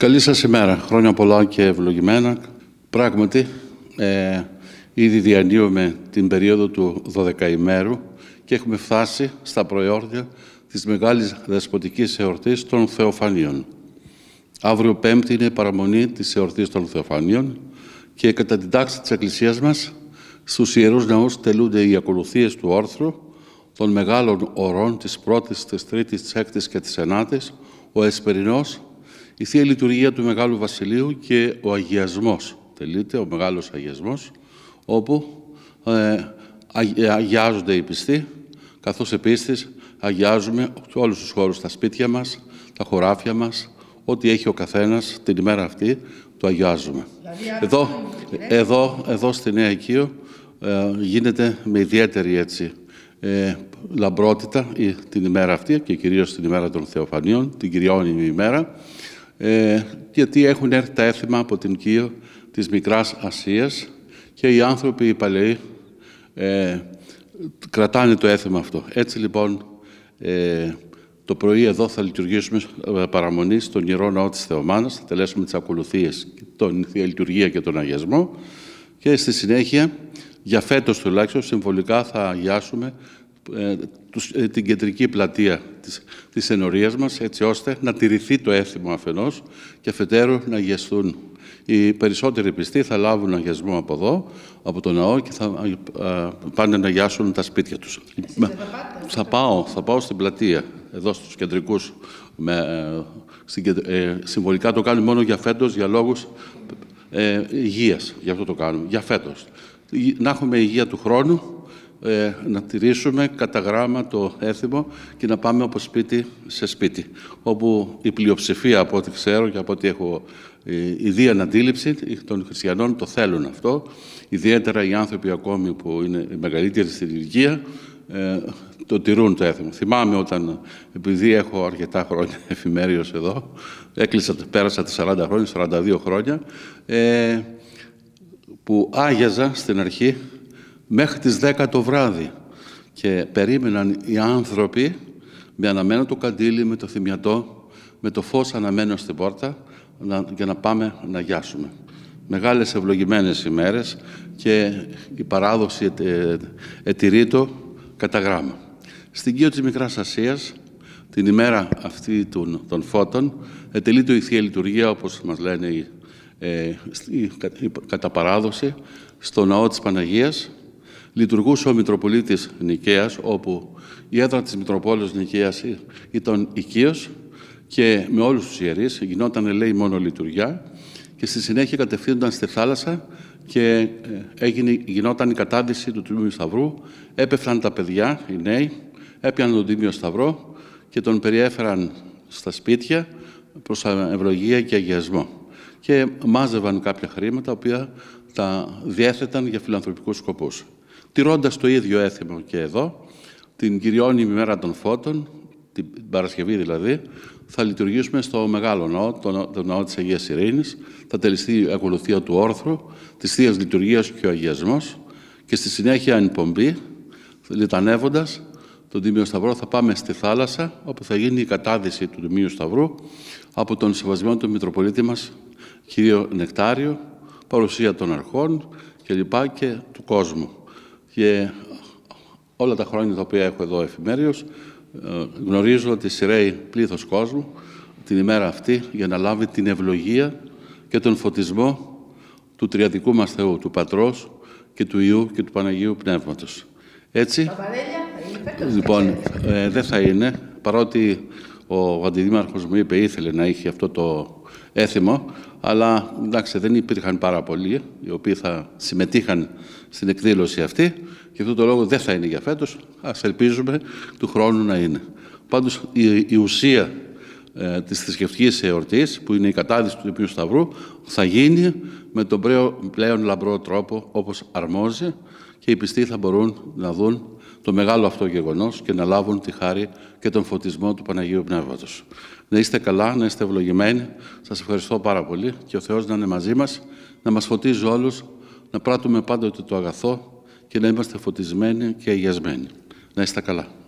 Καλή σας ημέρα. Χρόνια πολλά και ευλογημένα. Πράγματι, ήδη διανύουμε την περίοδο του 12ημέρου και έχουμε φτάσει στα προεόρδια της μεγάλης δεσποτικής εορτής των Θεοφανίων. Αύριο Πέμπτη είναι η παραμονή της εορτής των Θεοφανίων και κατά την τάξη της Εκκλησίας μας, στους Ιερούς Ναούς τελούνται οι ακολουθίες του όρθρου των μεγάλων ωρών της πρώτης, της τρίτης, της έκτης και της ενάτης, ο Εσπερινός, η Θεία Λειτουργία του Μεγάλου Βασιλείου και ο Αγιασμός. Τελείται ο Μεγάλος Αγιασμός, όπου αγιάζονται οι πιστοί, καθώς επίσης αγιάζουμε όλους τους χώρους, τα σπίτια μας, τα χωράφια μας, ό,τι έχει ο καθένας την ημέρα αυτή, το αγιάζουμε. Εδώ στη Νέα Οικείο γίνεται με ιδιαίτερη λαμπρότητα την ημέρα αυτή και κυρίως την ημέρα των Θεοφανίων, την κυριώνυμη ημέρα, γιατί έχουν έρθει τα έθιμα από την Κίο της Μικράς Ασίας και οι άνθρωποι, οι παλαιοί, κρατάνε το έθιμα αυτό. Έτσι λοιπόν, το πρωί εδώ θα λειτουργήσουμε παραμονή στον Ιερό Ναό της Θεομάνας, θα τελέσουμε τις ακολουθίες, την Θεία Λειτουργία και τον Αγιασμό και στη συνέχεια, για φέτος τουλάχιστον, συμβολικά θα αγιάσουμε την κεντρική πλατεία της ενορίας μας, έτσι ώστε να τηρηθεί το έθιμο αφενός και αφετέρου να αγιαστούν. Οι περισσότεροι πιστοί θα λάβουν αγιασμό από εδώ, από το ναό και θα πάνε να αγιάσουν τα σπίτια τους. Θα πάω στην πλατεία, εδώ στους κεντρικούς. Συμβολικά το κάνουμε μόνο για φέτος, για λόγους υγείας. Γι' αυτό το κάνουμε, για φέτος. Να έχουμε υγεία του χρόνου, να τηρήσουμε κατά γράμμα το έθιμο και να πάμε από σπίτι σε σπίτι, όπου η πλειοψηφία, από ό,τι ξέρω και από ό,τι έχω ιδία αντίληψη των χριστιανών, το θέλουν αυτό. Ιδιαίτερα οι άνθρωποι ακόμη που είναι μεγαλύτεροι στην ηλικία, το τηρούν το έθιμο. Θυμάμαι όταν, επειδή έχω αρκετά χρόνια εφημέριος εδώ, πέρασα τα 40 χρόνια, 42 χρόνια, που άγιαζα στην αρχή μέχρι τις 10 το βράδυ και περίμεναν οι άνθρωποι με αναμένο το καντήλι, με το θυμιατό, με το φως αναμένο στην πόρτα για να πάμε να αγιάσουμε. Μεγάλες ευλογημένες ημέρες και η παράδοση ετηρείτο κατά γράμμα. Στην Κίο της Μικράς Ασίας, την ημέρα αυτή των φώτων, ετελείται η Θεία Λειτουργία, όπως μας λένε κατά παράδοση, στο Ναό της Παναγίας. Λειτουργούσε ο Μητροπολίτης Νικαίας, όπου η έδρα της Μητροπόλεως Νικαίας ήταν οικείος και με όλους τους ιερείς γινόταν, λέει, μόνο λειτουργιά και στη συνέχεια κατευθύνονταν στη θάλασσα και γινόταν η κατάδυση του Τιμίου Σταυρού. Έπεφταν τα παιδιά, οι νέοι, έπιαναν τον Τίμιο Σταυρό και τον περιέφεραν στα σπίτια προς ευλογία και αγιασμό. Και μάζευαν κάποια χρήματα, τα οποία τα διέθεταν για φιλανθρωπικούς σκοπούς. Τηρώντας το ίδιο έθιμο και εδώ, την κυριώνυμη ημέρα των φώτων, την Παρασκευή δηλαδή, θα λειτουργήσουμε στο Μεγάλο Ναό, το Ναό της Αγίας Ειρήνης, θα τελεστεί η ακολουθία του όρθρου, της Θείας Λειτουργίας και ο Αγιασμός και στη συνέχεια εν πομπή, λιτανεύοντας τον Τίμιο Σταυρό, θα πάμε στη θάλασσα, όπου θα γίνει η κατάδυση του Τιμίου Σταυρού από τον Σεβασμένο του Μητροπολίτη μας, Κύριο Νεκτάριο, παρουσία των αρχών και του κόσμου. Και όλα τα χρόνια τα οποία έχω εδώ εφημέριος, γνωρίζω ότι σειραίει πλήθος κόσμου την ημέρα αυτή για να λάβει την ευλογία και τον φωτισμό του τριαδικού μας Θεού, του Πατρός και του Υιού και του Παναγίου Πνεύματος. Έτσι, λοιπόν, δεν θα είναι, παρότι ο αντιδήμαρχος μου είπε ήθελε να είχε αυτό το έθιμο, αλλά εντάξει, δεν υπήρχαν πάρα πολλοί οι οποίοι θα συμμετείχαν στην εκδήλωση αυτή και αυτό το λόγο δεν θα είναι για φέτος. Ας ελπίζουμε του χρόνου να είναι. Πάντως η ουσία της θρησκευτικής εορτής, που είναι η κατάδυση του Τιμίου Σταυρού, θα γίνει με τον πλέον λαμπρό τρόπο όπως αρμόζει και οι πιστοί θα μπορούν να δουν το μεγάλο αυτό γεγονός και να λάβουν τη χάρη και τον φωτισμό του Παναγίου Πνεύματος. Να είστε καλά, να είστε ευλογημένοι. Σας ευχαριστώ πάρα πολύ και ο Θεός να είναι μαζί μας, να μας φωτίζει όλους, να πράττουμε πάντοτε το αγαθό και να είμαστε φωτισμένοι και αγιασμένοι. Να είστε καλά.